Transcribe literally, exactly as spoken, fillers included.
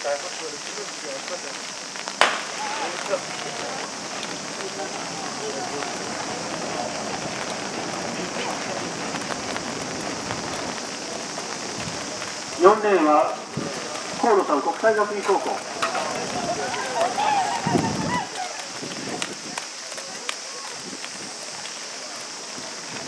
よんレーンは河野さん国際学院高校。